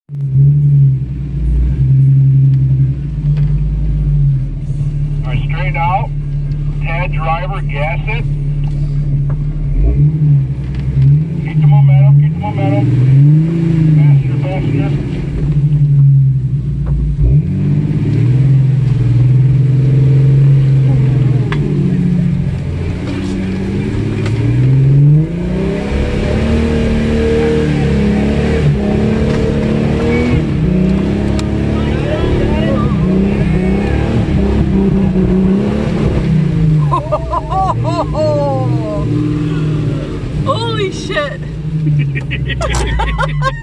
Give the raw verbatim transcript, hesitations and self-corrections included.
All right, straight out. Tad driver, gas it. Keep the momentum, keep the momentum. Faster, faster. Holy shit!